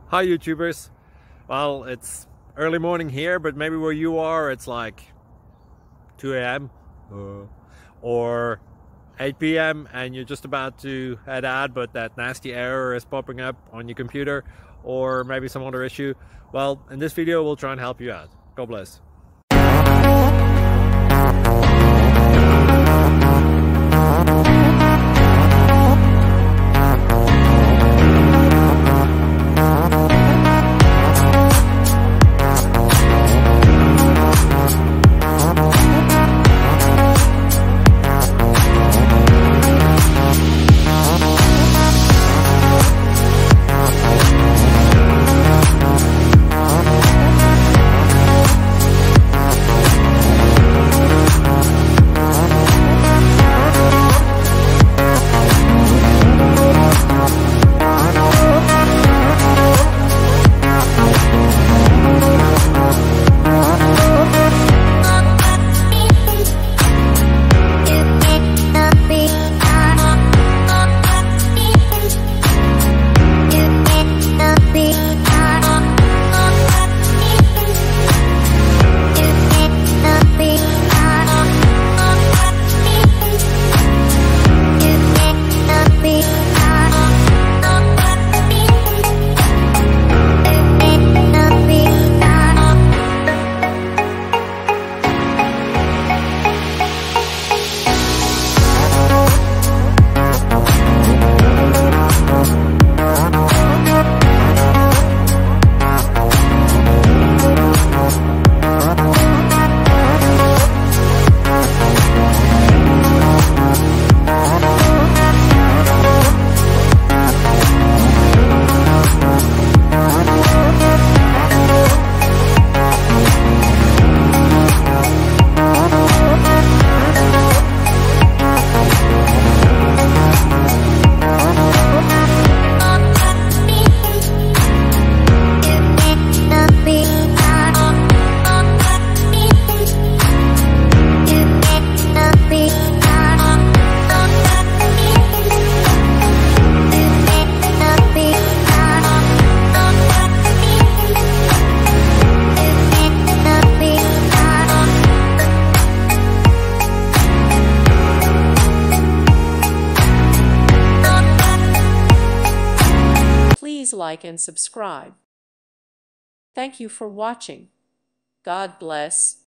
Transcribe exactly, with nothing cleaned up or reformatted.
Hi YouTubers. Well, it's early morning here, but maybe where you are it's like two A M uh, or eight P M and you're just about to head out, but that nasty error is popping up on your computer, or maybe some other issue. Well, in this video we'll try and help you out. God bless. Please like and subscribe. Thank you for watching. God bless.